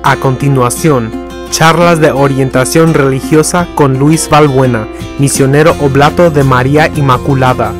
A continuación, charlas de orientación religiosa con Luis Valbuena, misionero oblato de María Inmaculada.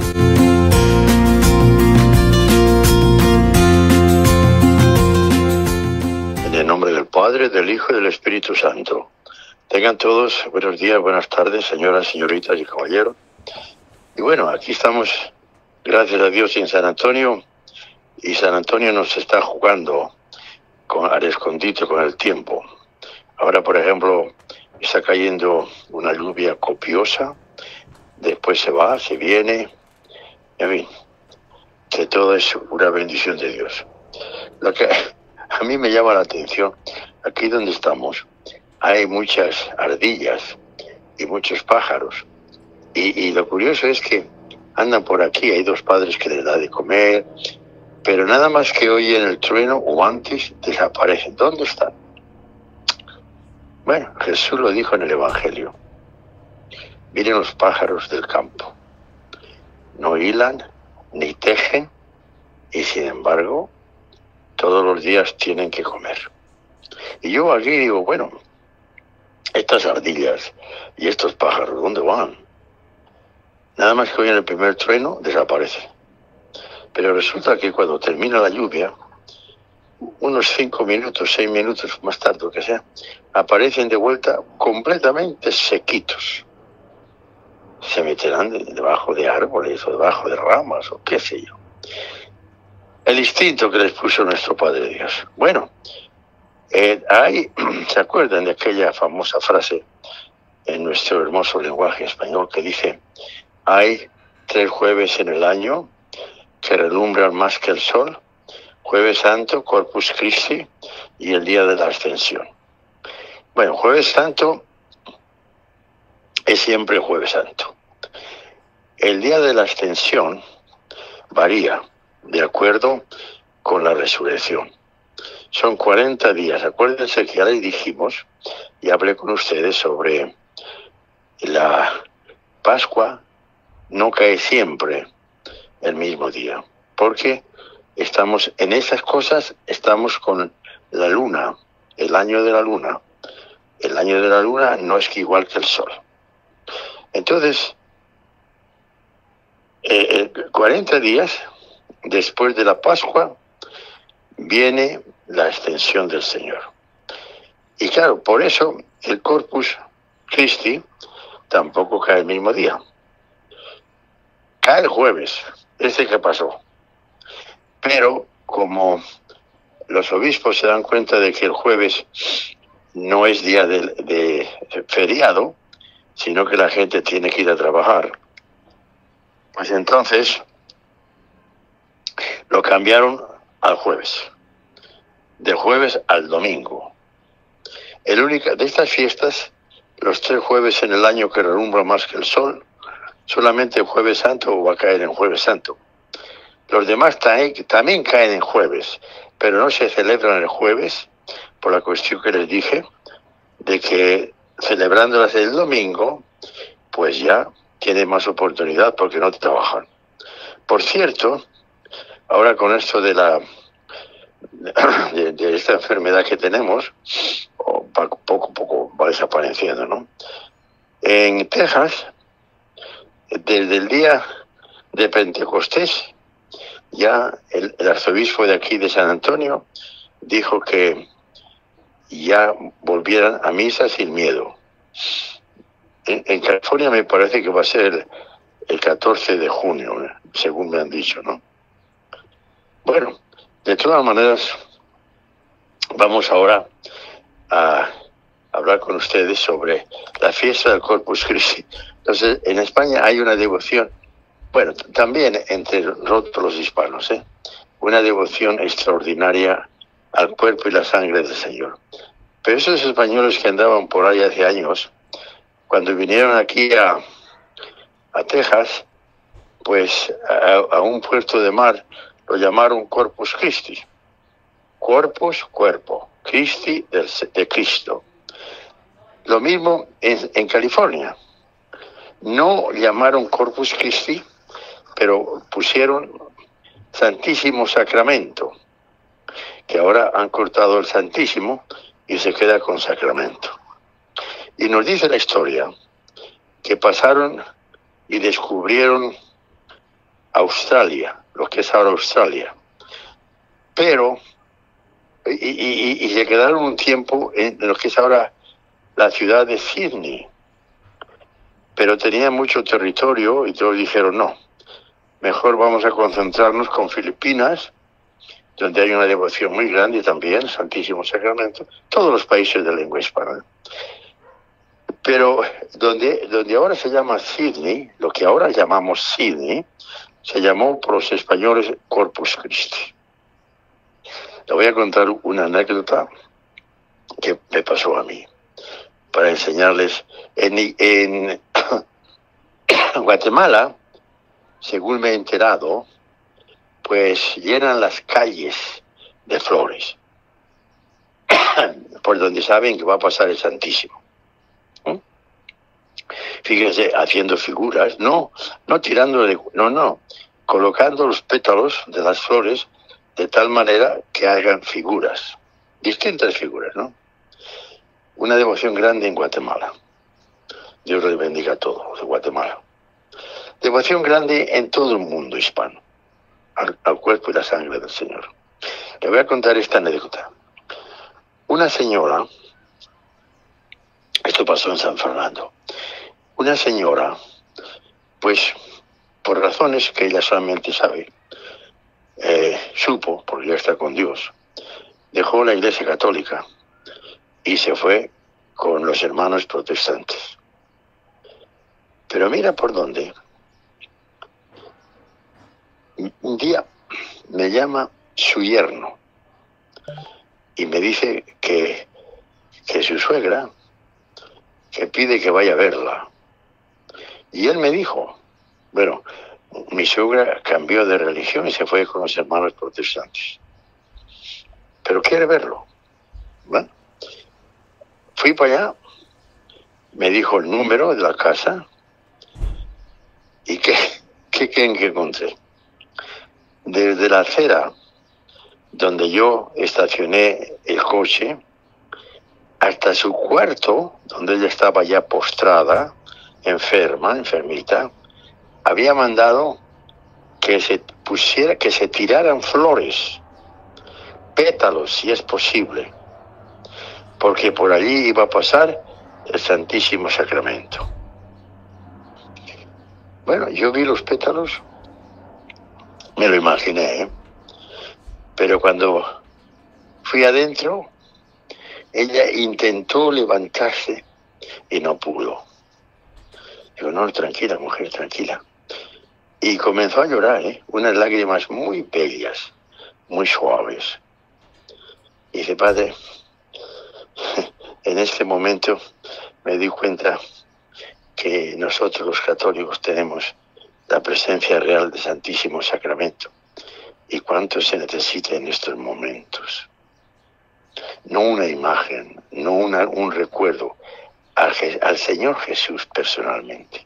En el nombre del Padre, del Hijo y del Espíritu Santo. Tengan todos buenos días, buenas tardes, señoras, señoritas y caballeros. Y bueno, aquí estamos, gracias a Dios, en San Antonio. Y San Antonio nos está jugando al escondite con el tiempo. Ahora, por ejemplo, está cayendo una lluvia copiosa, después se va, se viene, en fin, que todo es una bendición de Dios. Lo que a mí me llama la atención, aquí donde estamos, hay muchas ardillas y muchos pájaros. Y lo curioso es que andan por aquí, hay dos padres que les da de comer, pero nada más que oyen el trueno o antes desaparecen. ¿Dónde están? Bueno, Jesús lo dijo en el Evangelio. Miren los pájaros del campo. No hilan ni tejen y sin embargo todos los días tienen que comer. Y yo aquí digo, bueno, estas ardillas y estos pájaros, ¿dónde van? Nada más que oyen el primer trueno, desaparecen. Pero resulta que cuando termina la lluvia, unos 5 minutos, 6 minutos más tarde, lo que sea, aparecen de vuelta completamente sequitos. Se meterán debajo de árboles o debajo de ramas o qué sé yo. El instinto que les puso nuestro Padre Dios. Bueno, ¿se acuerdan de aquella famosa frase en nuestro hermoso lenguaje español que dice: hay 3 jueves en el año que relumbran más que el sol? Jueves Santo, Corpus Christi y el día de la Ascensión. Bueno, Jueves Santo es siempre Jueves Santo. El día de la Ascensión varía de acuerdo con la resurrección. Son 40 días. Acuérdense que ya les dijimos y hablé con ustedes sobre la Pascua. No cae siempre el mismo día, porque estamos en esas cosas, estamos con la luna, el año de la luna. El año de la luna no es que igual que el sol. Entonces, 40 días después de la Pascua viene la ascensión del Señor. Y claro, por eso el Corpus Christi tampoco cae el mismo día. Cae el jueves, que pasó. Pero como los obispos se dan cuenta de que el jueves no es día de feriado, sino que la gente tiene que ir a trabajar, pues entonces lo cambiaron al jueves, de jueves al domingo. De estas fiestas, los 3 jueves en el año que relumbran más que el sol, solamente el Jueves Santo va a caer en Jueves Santo. Los demás también caen en jueves, pero no se celebran el jueves por la cuestión que les dije, de que celebrándolas el domingo, pues ya tienen más oportunidad porque no trabajan. Por cierto, ahora con esto de esta enfermedad que tenemos, poco a poco va desapareciendo, ¿no? En Texas, desde el día de Pentecostés, ya el arzobispo de aquí de San Antonio dijo que ya volvieran a misa sin miedo. En California me parece que va a ser el 14 de junio, según me han dicho, ¿no? Bueno, de todas maneras, vamos ahora a hablar con ustedes sobre la fiesta del Corpus Christi. Entonces, en España hay una devoción, bueno, también entre nosotros los hispanos, una devoción extraordinaria al cuerpo y la sangre del Señor. Pero esos españoles que andaban por ahí hace años, cuando vinieron aquí a Texas, pues a un puerto de mar, lo llamaron Corpus Christi. Corpus, cuerpo, Christi, de Cristo. Lo mismo en California. No llamaron Corpus Christi, pero pusieron Santísimo Sacramento, que ahora han cortado el Santísimo y se queda con Sacramento. Y nos dice la historia que pasaron y descubrieron Australia, lo que es ahora Australia, pero y se quedaron un tiempo en lo que es ahora la ciudad de Sydney, pero tenía mucho territorio y todos dijeron no, mejor vamos a concentrarnos con Filipinas, donde hay una devoción muy grande también, Santísimo Sacramento, todos los países de lengua hispana. Pero donde ahora se llama Sydney, lo que ahora llamamos Sydney, se llamó por los españoles Corpus Christi. Le voy a contar una anécdota que me pasó a mí, para enseñarles. En Guatemala, según me he enterado, pues llenan las calles de flores, por donde saben que va a pasar el Santísimo. Fíjense, haciendo figuras, no tirándole, no, colocando los pétalos de las flores de tal manera que hagan figuras, distintas figuras, ¿no? Una devoción grande en Guatemala. Dios les bendiga a todos de Guatemala. Devoción grande en todo el mundo hispano, al cuerpo y la sangre del Señor. Le voy a contar esta anécdota. Una señora, esto pasó en San Fernando, una señora, pues por razones que ella solamente sabe, supo, porque ya está con Dios, dejó la Iglesia Católica y se fue con los hermanos protestantes. Pero mira por dónde. Un día me llama su yerno y me dice que su suegra, que pide que vaya a verla. Y él me dijo, bueno, mi suegra cambió de religión y se fue con los hermanos protestantes, pero quiere verlo. Bueno, fui para allá, me dijo el número de la casa y ¿qué creen que encontré? Desde la acera donde yo estacioné el coche hasta su cuarto, donde ella estaba ya postrada, enfermita, había mandado que se tiraran flores, pétalos, si es posible, porque por allí iba a pasar el Santísimo Sacramento. Bueno, yo vi los pétalos, me lo imaginé, pero cuando fui adentro, ella intentó levantarse y no pudo. Digo, no, tranquila, mujer, tranquila. Y comenzó a llorar, unas lágrimas muy bellas, muy suaves. Y dice, padre, en este momento me di cuenta que nosotros los católicos tenemos la presencia real del Santísimo Sacramento y cuánto se necesita en estos momentos. No una imagen, no un recuerdo, al Señor Jesús personalmente.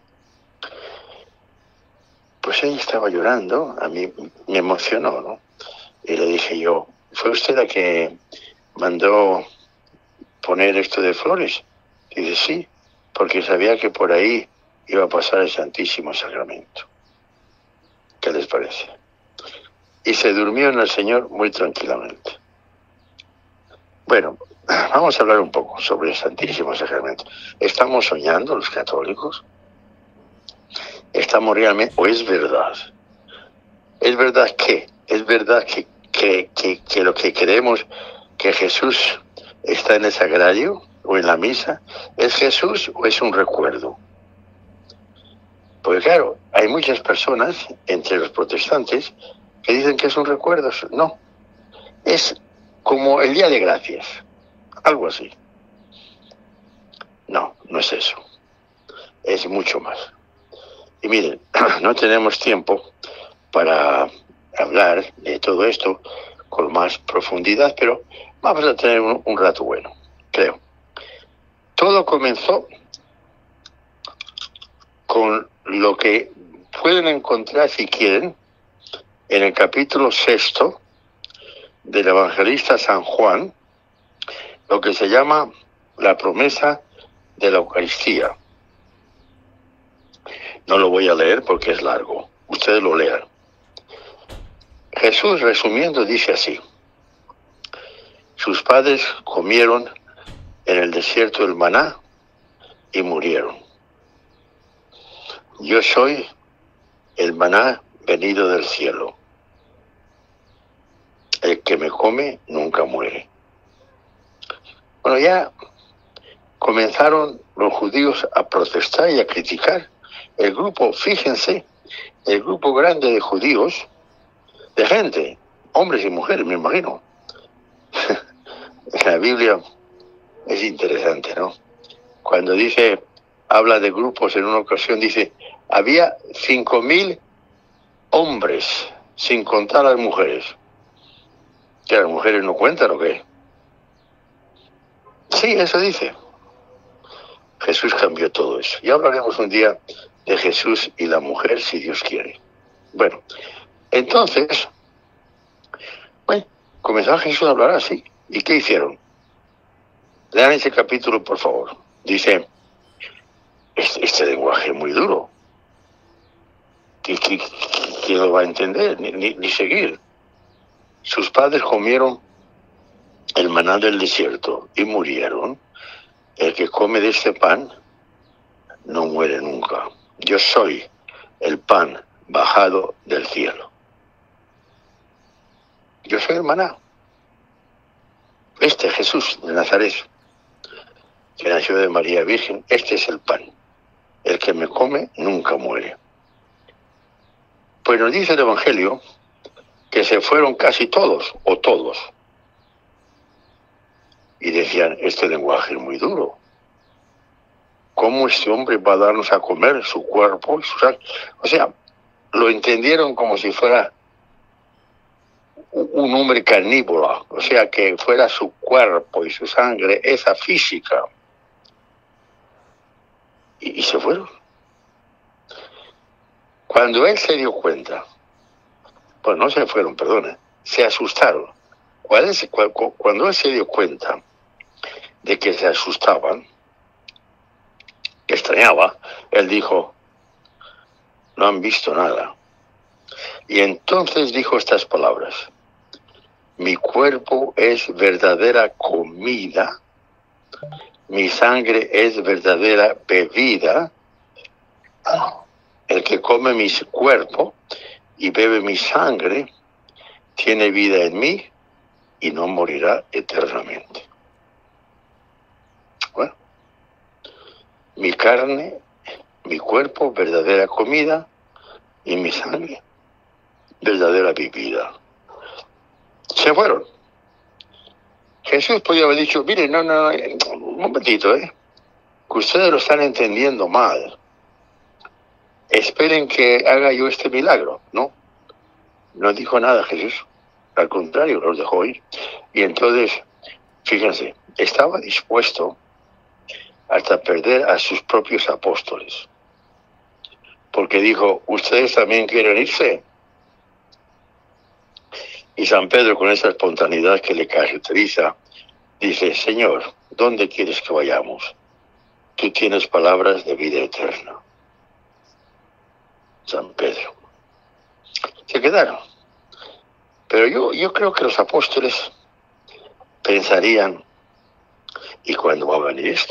Pues ella estaba llorando, a mí me emocionó, ¿no? Y le dije yo, ¿fue usted la que mandó poner esto de flores? Y dice, sí, porque sabía que por ahí iba a pasar el Santísimo Sacramento. ¿Qué les parece? Y se durmió en el Señor muy tranquilamente. Bueno, vamos a hablar un poco sobre el Santísimo Sacramento. ¿Estamos soñando los católicos? ¿Estamos realmente, o es verdad? ¿Es verdad qué? ¿Es verdad que lo que creemos, que Jesús está en el sagrario o en la misa, es Jesús o es un recuerdo? Porque claro, hay muchas personas entre los protestantes que dicen que es un recuerdo. No, es como el Día de Gracias, algo así. No es eso, es mucho más. Y miren, no tenemos tiempo para hablar de todo esto con más profundidad, pero vamos a tener un rato bueno, creo. Todo comenzó con lo que pueden encontrar, si quieren, en el capítulo 6 del evangelista San Juan, lo que se llama la promesa de la Eucaristía. No lo voy a leer porque es largo. Ustedes lo lean. Jesús, resumiendo, dice así: sus padres comieron en el desierto el maná y murieron. Yo soy el maná venido del cielo. El que me come nunca muere. Bueno, ya comenzaron los judíos a protestar y a criticar. El grupo, fíjense, el grupo grande de judíos, de gente, hombres y mujeres, me imagino. La Biblia es interesante, ¿no? Cuando dice, habla de grupos en una ocasión, dice, había 5.000 hombres, sin contar a las mujeres. ¿Que las mujeres no cuentan o qué? Sí, eso dice. Jesús cambió todo eso. Ya hablaremos un día de Jesús y la mujer, si Dios quiere. Bueno, entonces, comenzó Jesús a hablar así. ¿Y qué hicieron? Lean ese capítulo, por favor. Dice, este lenguaje es muy duro. ¿Quién lo va a entender? Ni seguir. Sus padres comieron el maná del desierto y murieron. El que come de este pan no muere nunca. Yo soy el pan bajado del cielo. Yo soy el maná. Este Jesús de Nazaret, que nació de María Virgen, este es el pan. El que me come nunca muere. Pues nos dice el Evangelio que se fueron casi todos, o todos. Y decían, este lenguaje es muy duro. ¿Cómo este hombre va a darnos a comer su cuerpo y su sangre? O sea, lo entendieron como si fuera un hombre carnívoro, o sea, que fuera su cuerpo y su sangre, esa física. Y se fueron. Cuando él se dio cuenta, pues no se fueron, perdone, se asustaron. Cuando él se dio cuenta de que se asustaban, que extrañaba, él dijo, no han visto nada. Y entonces dijo estas palabras, mi cuerpo es verdadera comida, mi sangre es verdadera bebida. El que come mi cuerpo y bebe mi sangre tiene vida en mí y no morirá eternamente. Bueno, mi carne, mi cuerpo, verdadera comida, y mi sangre, verdadera bebida. Se fueron. Jesús podía haber dicho, miren, no, un momentito, que ustedes lo están entendiendo mal. Esperen que haga yo este milagro, ¿no? No dijo nada Jesús. Al contrario, los dejó ir. Y entonces, fíjense, estaba dispuesto hasta perder a sus propios apóstoles. Porque dijo, ¿ustedes también quieren irse? Y San Pedro, con esa espontaneidad que le caracteriza, dice, Señor, ¿dónde quieres que vayamos? Tú tienes palabras de vida eterna. San Pedro. Se quedaron. Pero yo creo que los apóstoles pensarían, ¿y cuándo va a venir esto?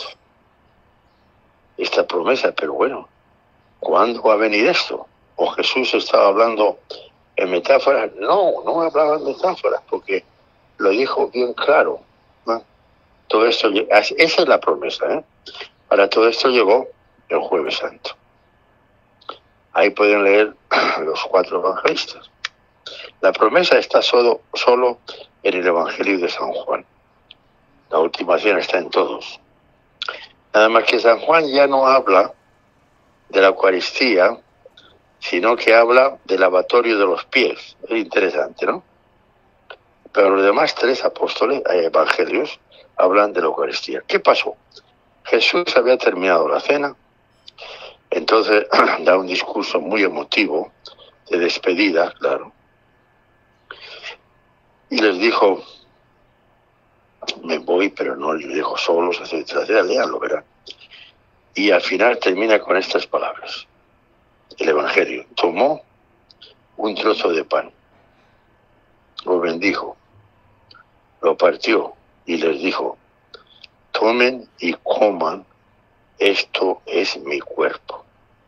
Esta promesa, pero bueno, ¿cuándo va a venir esto? ¿O Jesús estaba hablando en metáforas? No hablaba en metáforas, porque lo dijo bien claro, ¿no? Todo esto, esa es la promesa, Para todo esto llegó el Jueves Santo. Ahí pueden leer los 4 evangelistas. La promesa está solo en el Evangelio de San Juan. La última cena está en todos. Nada más que San Juan ya no habla de la Eucaristía, sino que habla del lavatorio de los pies. Es interesante, ¿no? Pero los demás 3 apóstoles, evangelios, hablan de la Eucaristía. ¿Qué pasó? Jesús había terminado la cena, entonces da un discurso muy emotivo, de despedida, claro. Y les dijo, me voy, pero no les dejo solos, etcétera, léanlo, ¿verdad? Y al final termina con estas palabras. El Evangelio: tomó un trozo de pan, lo bendijo, lo partió y les dijo: tomen y coman, esto es mi cuerpo.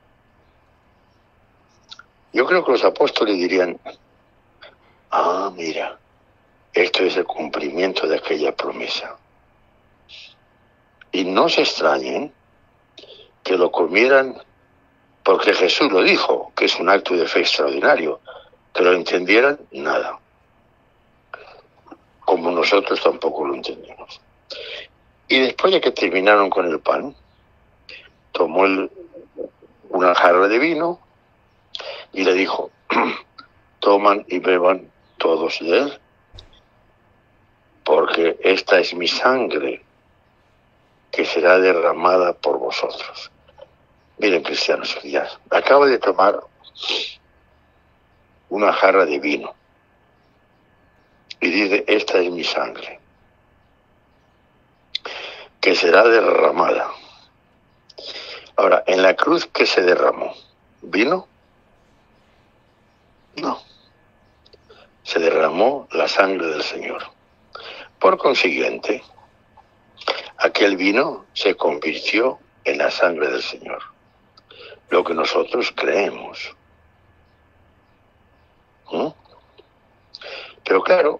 Yo creo que los apóstoles dirían: ah, mira, esto es el cumplimiento de aquella promesa. Y no se extrañen que lo comieran porque Jesús lo dijo, que es un acto de fe extraordinario. Que lo entendieran, nada. Como nosotros tampoco lo entendemos. Y después de que terminaron con el pan, tomó una jarra de vino y le dijo: toman y beban todos de él, porque esta es mi sangre, que será derramada por vosotros. Miren, cristianos, ya acaba de tomar una jarra de vino y dice: esta es mi sangre, que será derramada. Ahora, en la cruz, ¿qué se derramó? ¿Vino? No. Se derramó la sangre del Señor. Por consiguiente, aquel vino se convirtió en la sangre del Señor. Lo que nosotros creemos. Pero claro,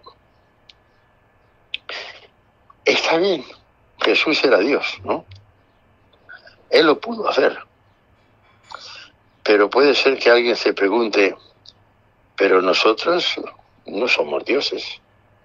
está bien, Jesús era Dios, ¿no? Él lo pudo hacer. Pero puede ser que alguien se pregunte: pero nosotros no somos dioses.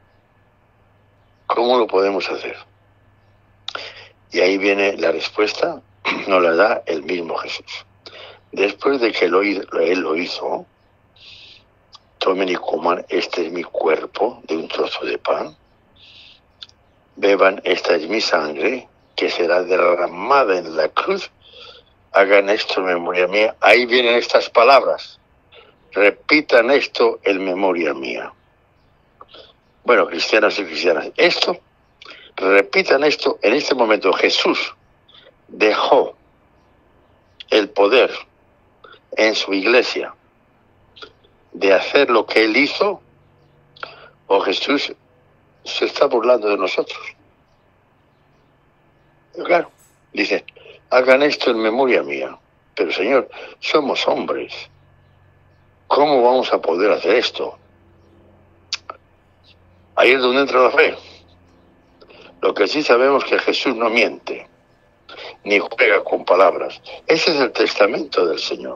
¿Cómo lo podemos hacer? Y ahí viene la respuesta, nos la da el mismo Jesús. Después de que él lo hizo: tomen y coman, este es mi cuerpo, de un trozo de pan. Beban, esta es mi sangre, que será derramada en la cruz. Hagan esto en memoria mía. Ahí vienen estas palabras. Repitan esto en memoria mía. Bueno, cristianos y cristianas, repitan esto en este momento. Jesús dejó el poder en su iglesia de hacer lo que él hizo, o Jesús se está burlando de nosotros. Pero claro, dice: hagan esto en memoria mía. Pero Señor, somos hombres. ¿Cómo vamos a poder hacer esto? Ahí es donde entra la fe. Lo que sí sabemos es que Jesús no miente, ni juega con palabras. Ese es el testamento del Señor.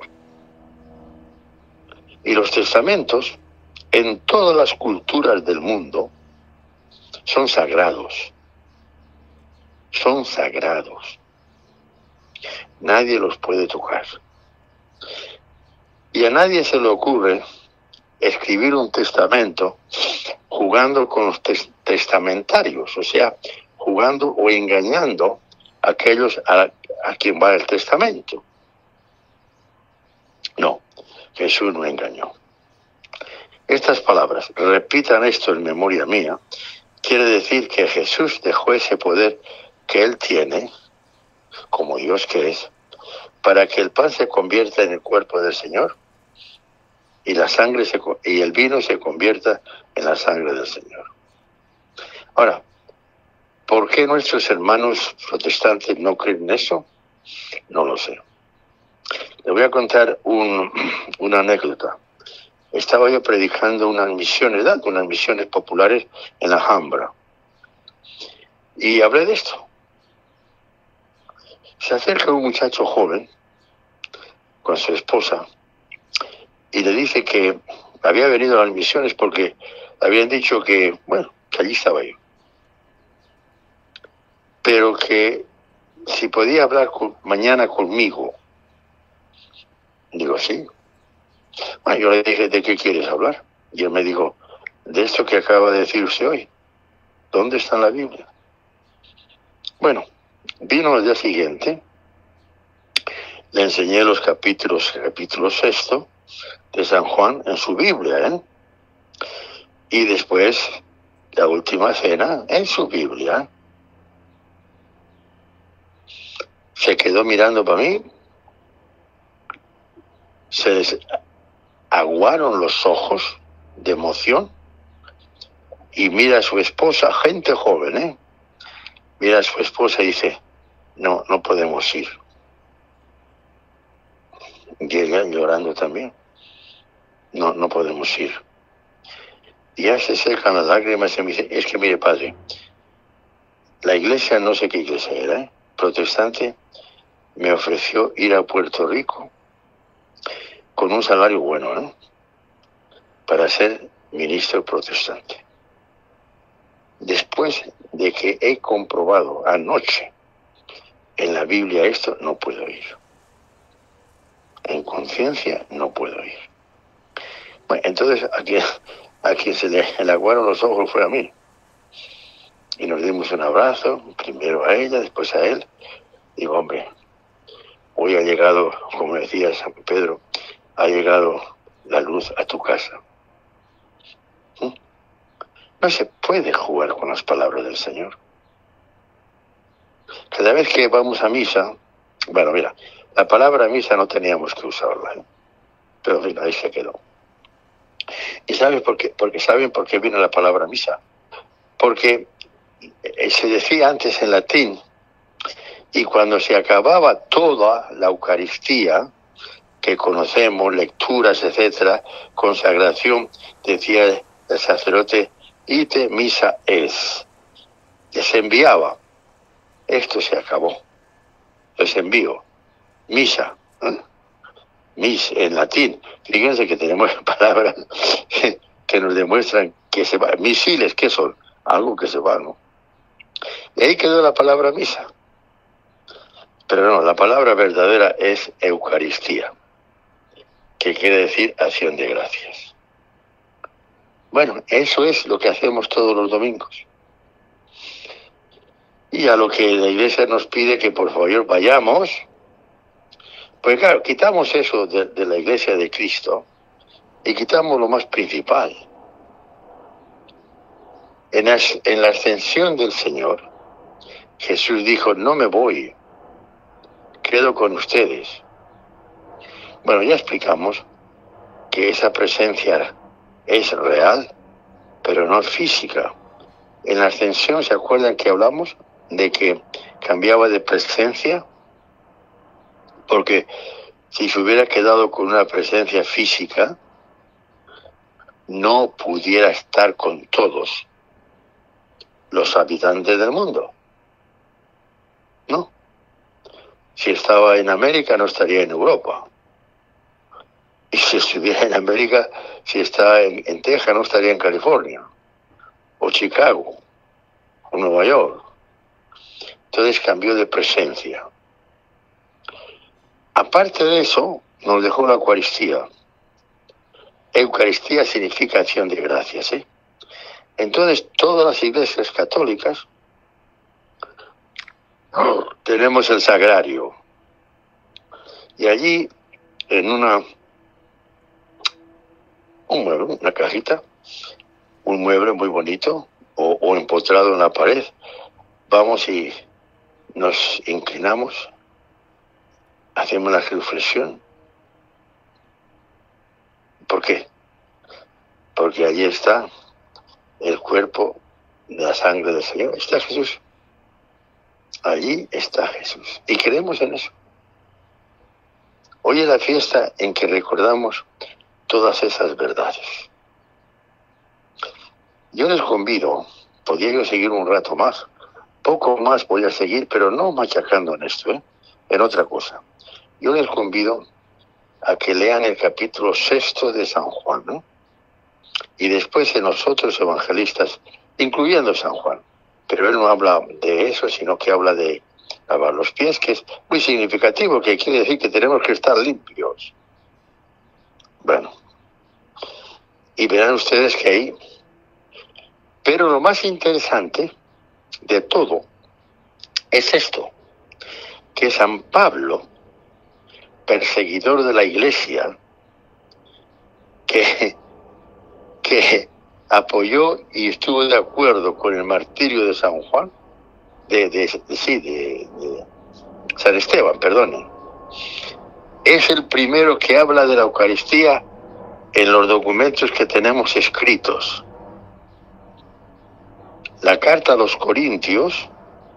Y los testamentos, en todas las culturas del mundo, son sagrados. Son sagrados. Nadie los puede tocar. Y a nadie se le ocurre escribir un testamento jugando con los testamentarios, o sea, jugando o engañando a aquellos a quien va el testamento. No, Jesús no engañó. Estas palabras, repitan esto en memoria mía, quiere decir que Jesús dejó ese poder que Él tiene, como Dios que es, para que el pan se convierta en el cuerpo del Señor y la sangre y el vino se convierta en la sangre del Señor. Ahora, ¿por qué nuestros hermanos protestantes no creen en eso? No lo sé. Les voy a contar una anécdota. Estaba yo predicando unas misiones populares en la Alhambra. Y hablé de esto. Se acerca un muchacho joven con su esposa y le dice que había venido a las misiones porque habían dicho que, bueno, que allí estaba yo. Pero que si podía hablar mañana conmigo. Digo, sí. Bueno, yo le dije: ¿de qué quieres hablar? Y él me dijo: de esto que acaba de decir usted hoy. ¿Dónde está en la Biblia? Bueno, vino al día siguiente, le enseñé los capítulo 6 de San Juan en su Biblia, ¿eh? Y después, la última cena en su Biblia. se quedó mirando para mí, se les aguaron los ojos de emoción y mira a su esposa, gente joven, mira a su esposa y dice, no podemos ir. Llega llorando también, no podemos ir. Y ya se secan las lágrimas y me dice, es que mire, padre, la iglesia, no sé qué iglesia era, protestante, me ofreció ir a Puerto Rico con un salario bueno, para ser ministro protestante. Después de que he comprobado anoche en la Biblia esto, no puedo ir. En conciencia no puedo ir. Bueno, entonces a quien se le aguaron los ojos fue a mí. Y nos dimos un abrazo, primero a ella, después a él. Digo, hombre, hoy ha llegado, como decía San Pedro, ha llegado la luz a tu casa. No se puede jugar con las palabras del Señor. Cada vez que vamos a misa, bueno, mira, la palabra misa no teníamos que usarla, pero mira, ahí se quedó. ¿Y sabes por qué? Porque ¿saben por qué vino la palabra misa? Porque se decía antes en latín, y cuando se acababa toda la Eucaristía, que conocemos, lecturas, etcétera, consagración, decía el sacerdote, ite misa es. Les enviaba. Esto se acabó. Les envío. Misa. Mis en latín. Fíjense que tenemos palabras que nos demuestran que se va. Misiles, ¿qué son? Algo que se va, ¿no? Y ahí quedó la palabra misa. Pero no, la palabra verdadera es Eucaristía, que quiere decir acción de gracias. Bueno, eso es lo que hacemos todos los domingos. Y a lo que la Iglesia nos pide que por favor vayamos, pues claro, quitamos eso de la Iglesia de Cristo y quitamos lo más principal. En la ascensión del Señor, Jesús dijo, no me voy, quedo con ustedes. Bueno, ya explicamos que esa presencia es real, pero no física. En la ascensión, ¿se acuerdan que hablamos de que cambiaba de presencia? Porque si se hubiera quedado con una presencia física, no pudiera estar con todos los habitantes del mundo. No. Si estaba en América, no estaría en Europa. Y si estuviera en América, si está en Texas, no estaría en California, o Chicago, o Nueva York. Entonces cambió de presencia. Aparte de eso, nos dejó la Eucaristía. Eucaristía significa acción de gracias, Entonces, todas las iglesias católicas tenemos el sagrario. Y allí, en una cajita, un mueble muy bonito, o empotrado en la pared, vamos y nos inclinamos, hacemos la reflexión. ¿Por qué? Porque allí está el cuerpo de la sangre del Señor. Está Jesús. Allí está Jesús. Y creemos en eso. Hoy es la fiesta en que recordamos todas esas verdades. Yo les convido, podría yo seguir un rato más, poco más voy a seguir, pero no machacando en esto, en otra cosa. Yo les convido a que lean el capítulo 6 de San Juan, ¿no? Y después en los otros evangelistas, incluyendo San Juan. Pero él no habla de eso, sino que habla de lavar los pies, que es muy significativo, que quiere decir que tenemos que estar limpios. Bueno, y verán ustedes que ahí... Pero lo más interesante de todo es esto, que San Pablo, perseguidor de la Iglesia, que apoyó y estuvo de acuerdo con el martirio de San Juan, San Esteban, perdone, es el primero que habla de la Eucaristía en los documentos que tenemos escritos. La carta a los Corintios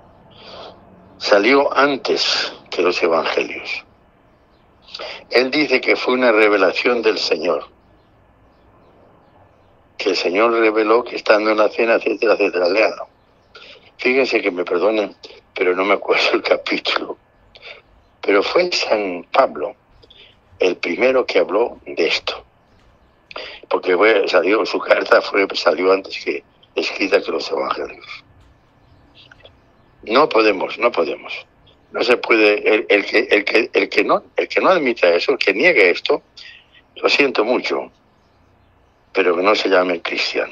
salió antes que los evangelios. Él dice que fue una revelación del Señor, que el Señor reveló que estando en la cena, etcétera, etcétera. Léanlo. Fíjense que me perdonen, pero no me acuerdo el capítulo. Pero fue San Pablo el primero que habló de esto, porque su carta salió antes que escrita que los evangelios. No podemos. No se puede, el que no admita eso, el que niegue esto, lo siento mucho, pero que no se llame cristiano,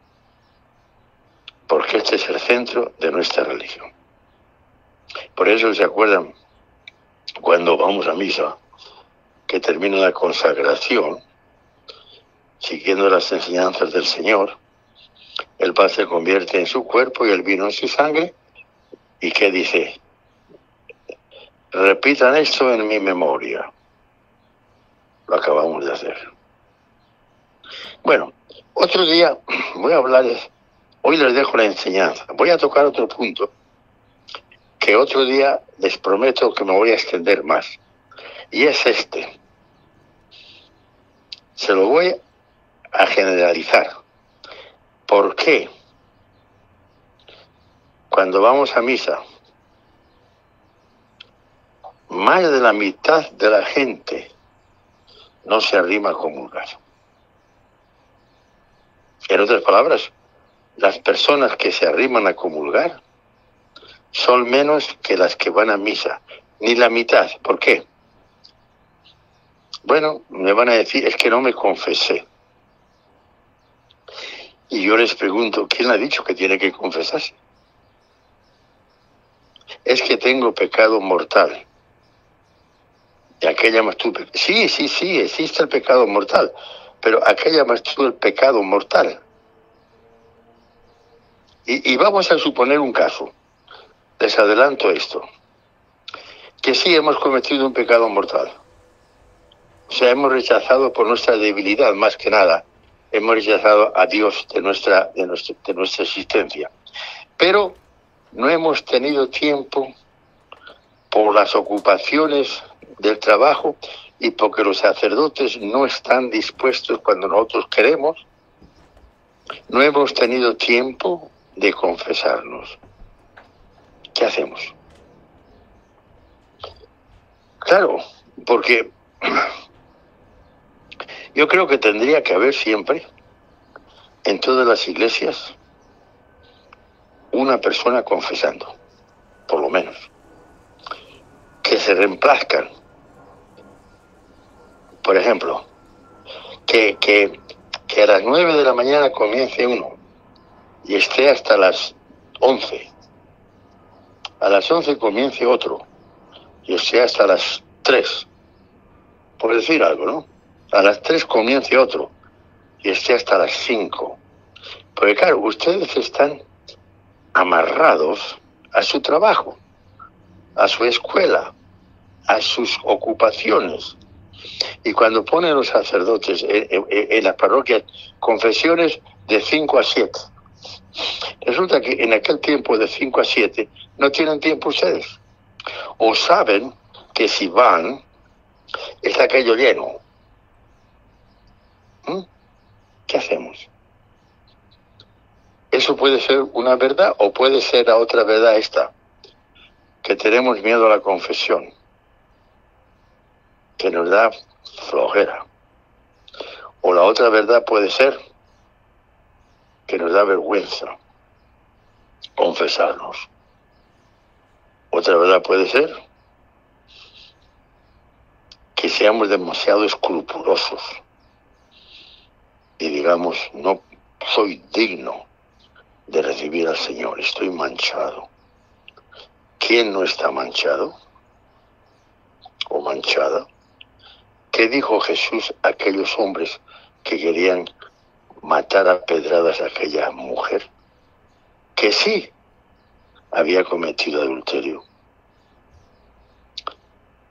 porque este es el centro de nuestra religión. Por eso se acuerdan cuando vamos a misa, que termina la consagración, siguiendo las enseñanzas del Señor, el pan se convierte en su cuerpo y el vino en su sangre, y ¿qué dice? Repitan esto en mi memoria. Lo acabamos de hacer. Bueno, otro día voy a hablarles, hoy les dejo la enseñanza, voy a tocar otro punto, que otro día les prometo que me voy a extender más, y es este. Se lo voy a generalizar. ¿Por qué? Cuando vamos a misa, más de la mitad de la gente no se arrima a comulgar. En otras palabras, las personas que se arriman a comulgar son menos que las que van a misa. Ni la mitad. ¿Por qué? Bueno, me van a decir, es que no me confesé. Y yo les pregunto, ¿quién ha dicho que tiene que confesarse? Es que tengo pecado mortal. ¿Y a qué llamas tú? Sí, existe el pecado mortal. Pero ¿a qué llamas tú el pecado mortal? Y vamos a suponer un caso. Les adelanto esto. Que sí hemos cometido un pecado mortal. O sea, hemos rechazado por nuestra debilidad, más que nada. Hemos rechazado a Dios de nuestra existencia. Pero no hemos tenido tiempo por las ocupaciones del trabajo y porque los sacerdotes no están dispuestos cuando nosotros queremos. No hemos tenido tiempo de confesarnos. ¿Qué hacemos? Claro, porque yo creo que tendría que haber siempre, en todas las iglesias, una persona confesando, por lo menos. Que se reemplazcan. Por ejemplo, que a las 9 de la mañana comience uno y esté hasta las 11. A las 11 comience otro y esté hasta las 3. Por decir algo, ¿no? A las 3 comience otro y esté hasta las 5. Porque claro, ustedes están amarrados a su trabajo, a su escuela, a sus ocupaciones. Y cuando ponen los sacerdotes en las parroquias confesiones de 5 a 7, resulta que en aquel tiempo de 5 a 7 no tienen tiempo ustedes. O saben que si van, está aquello lleno. ¿Qué hacemos? Eso puede ser una verdad o puede ser la otra verdad esta, que tenemos miedo a la confesión, que nos da flojera. O la otra verdad puede ser que nos da vergüenza confesarnos. Otra verdad puede ser que seamos demasiado escrupulosos y digamos, no soy digno de recibir al Señor, estoy manchado. ¿Quién no está manchado o manchada? ¿Qué dijo Jesús a aquellos hombres que querían matar a pedradas a aquella mujer? Que sí había cometido adulterio.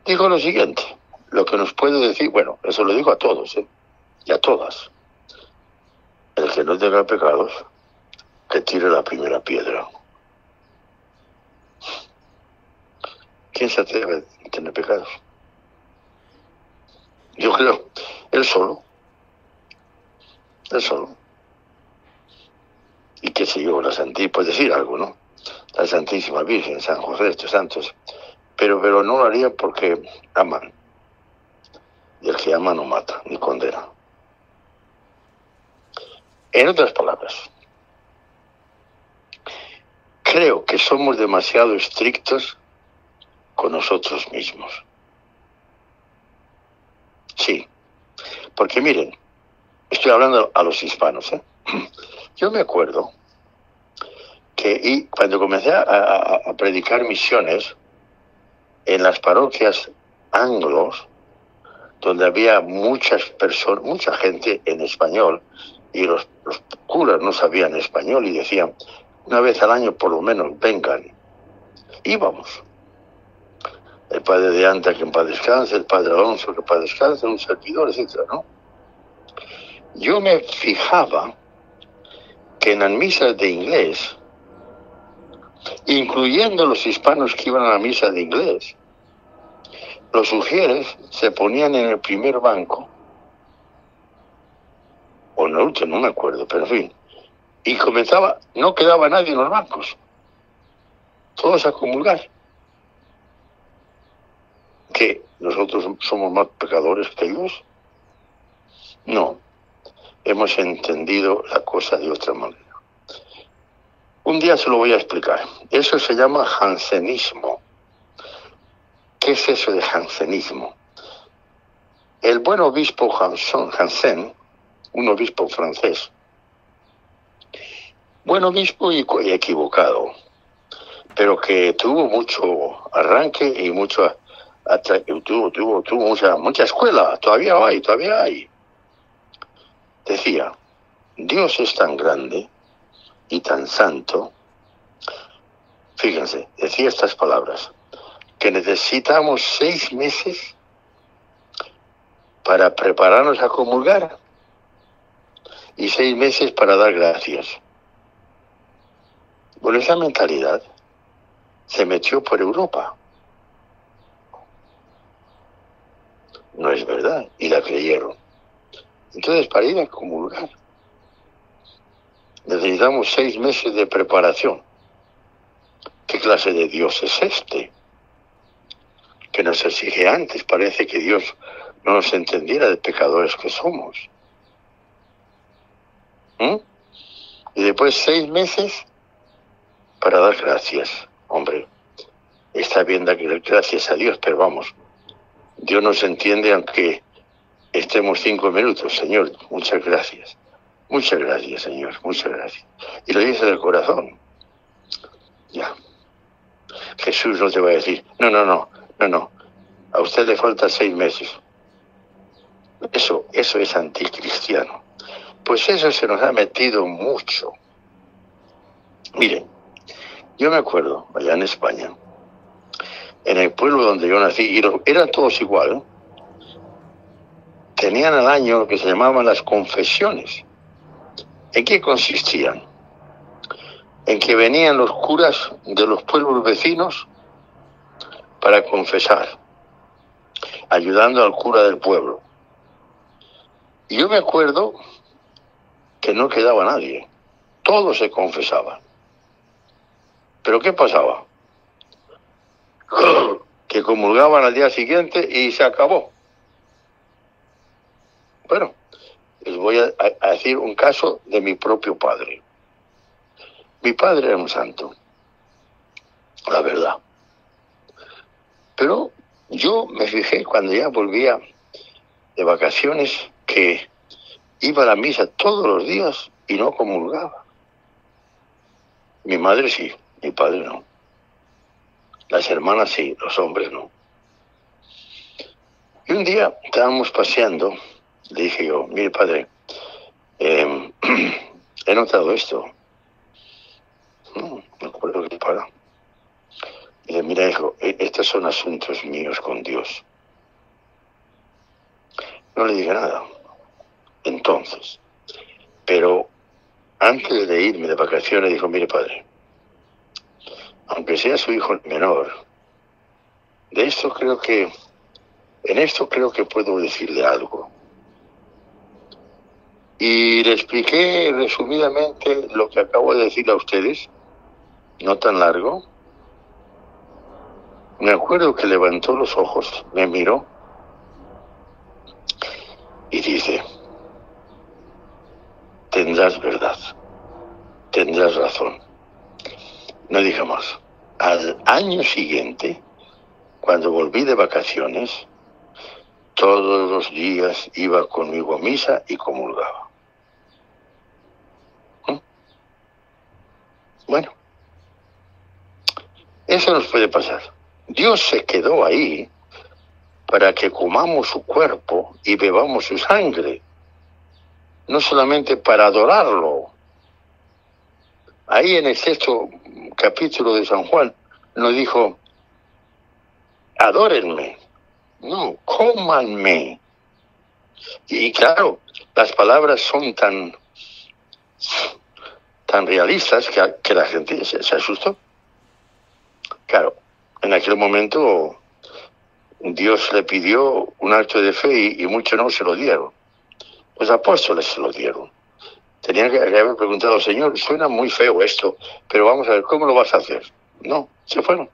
dijo lo siguiente, lo que nos puede decir, bueno, eso lo digo a todos, y a todas. El que no tenga pecados, que tire la primera piedra. ¿Quién se atreve a tener pecados? Yo creo, él solo. Él solo. Y qué sé yo, la Santísima, pues decir algo, ¿no? La Santísima Virgen, San José, estos santos. Pero no lo harían porque aman. Y el que ama no mata, ni condena. En otras palabras, creo que somos demasiado estrictos con nosotros mismos. Sí, porque miren, estoy hablando a los hispanos, ¿eh? Yo me acuerdo que cuando comencé a predicar misiones en las parroquias anglos, donde había muchas personas, mucha gente en español, y los curas no sabían español y decían, una vez al año por lo menos vengan. Íbamos. El padre de Anta, que en paz descanse, el padre Alonso, que en paz descanse, un servidor, etcétera, ¿no? Yo me fijaba que en las misas de inglés, incluyendo los hispanos que iban a la misa de inglés, los ujieres se ponían en el primer banco, o en el último, no me acuerdo, pero en fin, y comenzaba, no quedaba nadie en los bancos, todos a comulgar. ¿Qué? ¿Nosotros somos más pecadores que ellos? No, hemos entendido la cosa de otra manera. Un día se lo voy a explicar. Eso se llama jansenismo. ¿Qué es eso de jansenismo? El buen obispo Jansen, un obispo francés, buen obispo y equivocado, pero que tuvo mucho arranque y tuvo mucha escuela, todavía hay. Decía, Dios es tan grande y tan santo, fíjense, decía estas palabras, que necesitamos 6 meses para prepararnos a comulgar y 6 meses para dar gracias. Bueno, esa mentalidad se metió por Europa. No es verdad, y la creyeron. Entonces, para ir a comulgar, necesitamos 6 meses de preparación. ¿Qué clase de Dios es este? Que nos exige antes. Parece que Dios no nos entendiera de pecadores que somos. Y después 6 meses para dar gracias. Hombre, está bien dar gracias a Dios, pero vamos, Dios nos entiende aunque estemos 5 minutos. Señor, muchas gracias. Muchas gracias, Señor, muchas gracias. Y lo dice del corazón. Ya. Jesús no te va a decir, no. A usted le faltan 6 meses. Eso es anticristiano. Pues eso se nos ha metido mucho. Miren, yo me acuerdo, allá en España, en el pueblo donde yo nací, y eran todos igual, tenían al año lo que se llamaban las confesiones. ¿En qué consistían? En que venían los curas de los pueblos vecinos para confesar, ayudando al cura del pueblo. Y yo me acuerdo que no quedaba nadie, todos se confesaban. ¿Pero qué pasaba? Que comulgaban al día siguiente y se acabó. Bueno, les voy a decir un caso de mi propio padre. Mi padre era un santo, la verdad. Pero yo me fijé cuando ya volvía de vacaciones que iba a la misa todos los días y no comulgaba. Mi madre sí, mi padre no. Las hermanas sí, los hombres no. Y un día estábamos paseando, le dije yo, mire padre, he notado esto. No me acuerdo qué para. Dice, mira hijo, estos son asuntos míos con Dios. No le dije nada. Entonces, pero antes de irme de vacaciones dijo, mire padre, aunque sea su hijo el menor, en esto creo que puedo decirle algo. Y le expliqué resumidamente lo que acabo de decir a ustedes, no tan largo. Me acuerdo que levantó los ojos, me miró y dice, tendrás verdad, tendrás razón. No dije más. Al año siguiente, cuando volví de vacaciones, todos los días iba conmigo a misa y comulgaba. Bueno, eso nos puede pasar. Dios se quedó ahí para que comamos su cuerpo y bebamos su sangre, no solamente para adorarlo. Ahí en el 6º capítulo de San Juan nos dijo, adórenme, no, cómanme. Y claro, las palabras son tan realistas que la gente se asustó. Claro, en aquel momento Dios le pidió un acto de fe y muchos no se lo dieron. Los apóstoles se lo dieron. Tenían que haber preguntado, Señor, suena muy feo esto, pero vamos a ver, ¿cómo lo vas a hacer? No, se fueron.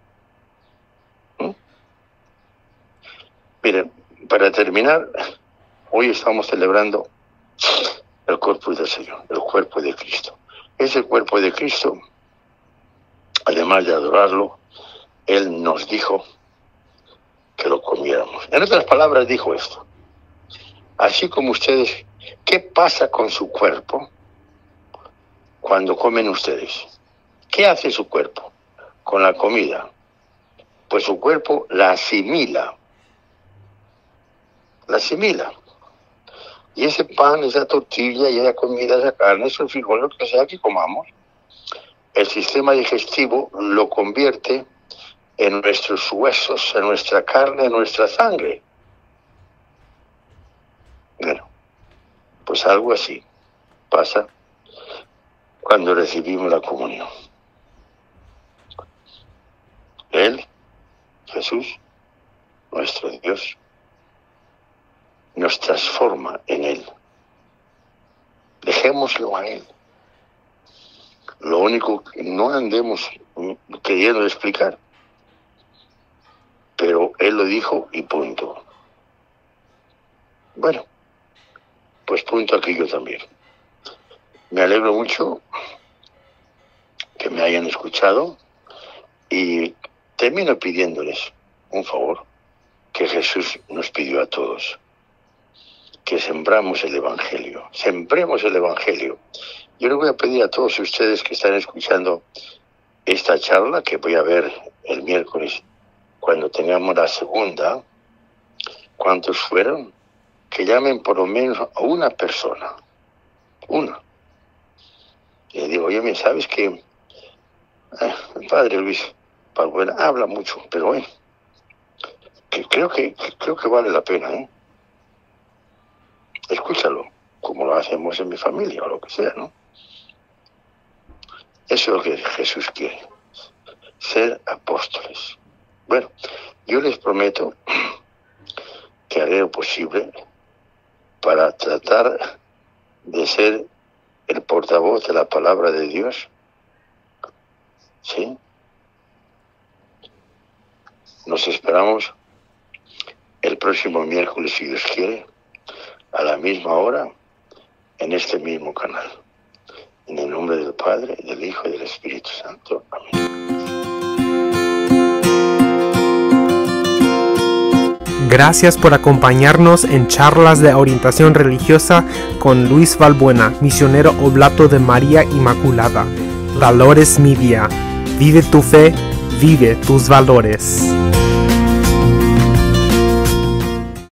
Miren, para terminar, hoy estamos celebrando el cuerpo del Señor, el cuerpo de Cristo. Ese cuerpo de Cristo, además de adorarlo, Él nos dijo que lo comiéramos. En otras palabras, dijo esto. Así como ustedes, ¿qué pasa con su cuerpo cuando comen ustedes? ¿Qué hace su cuerpo con la comida? Pues su cuerpo la asimila. La asimila. Y ese pan, esa tortilla, y esa comida, esa carne, esos frijoles, lo que sea que comamos, el sistema digestivo lo convierte en nuestros huesos, en nuestra carne, en nuestra sangre. Bueno, pues algo así pasa cuando recibimos la comunión. Él, Jesús, nuestro Dios, nos transforma en Él. Dejémoslo a Él. Lo único que no andemos queriendo explicar, pero Él lo dijo y punto. Bueno, pues punto aquí yo también. Me alegro mucho que me hayan escuchado y termino pidiéndoles un favor que Jesús nos pidió a todos, que sembremos el Evangelio. Yo les voy a pedir a todos ustedes que están escuchando esta charla, que voy a ver el miércoles cuando tengamos la segunda, ¿cuántos fueron? Que llamen por lo menos a una persona, una. Y le digo, oye, ¿sabes qué? El padre Luis Valbuena habla mucho, pero que creo que vale la pena, Escúchalo, como lo hacemos en mi familia o lo que sea, ¿no? Eso es lo que Jesús quiere, ser apóstoles. Bueno, yo les prometo que haré lo posible para tratar de ser el portavoz de la palabra de Dios. ¿Sí? Nos esperamos el próximo miércoles, si Dios quiere, a la misma hora, en este mismo canal. En el nombre del Padre, del Hijo y del Espíritu Santo. Amén. Gracias por acompañarnos en charlas de orientación religiosa con Luis Valbuena, misionero oblato de María Inmaculada. Valores Media. Vive tu fe, vive tus valores.